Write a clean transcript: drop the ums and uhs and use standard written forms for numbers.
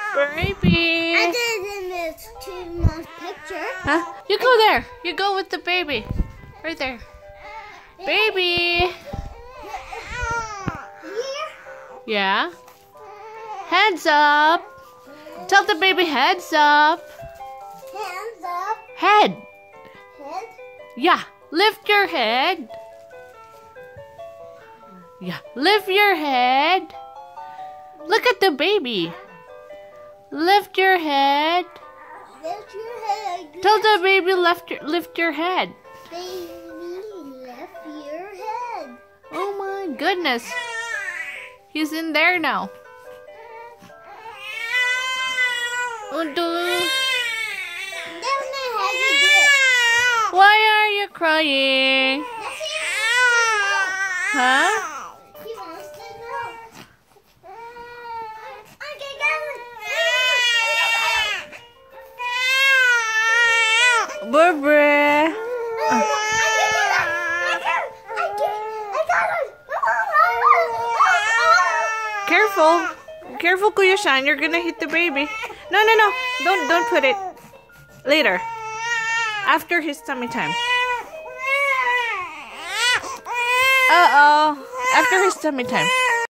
Baby. I did in this two-month picture. Huh? You go there. You go with the baby. Right there. Baby. Yeah. Hands up. Tell the baby heads up. Hands up. Head. Head. Yeah. Lift your head. Yeah. Lift your head. Look at the baby. Lift your head. Lift your head. Tell the baby lift your head. Baby, lift your head. Oh my goodness. He's in there now. Why are you crying? Huh? He wants to know. Burberry. Careful. Careful, Kuya Shine. You're gonna hit the baby. No. Don't put it. Later. After his tummy time. Uh-oh. After his tummy time.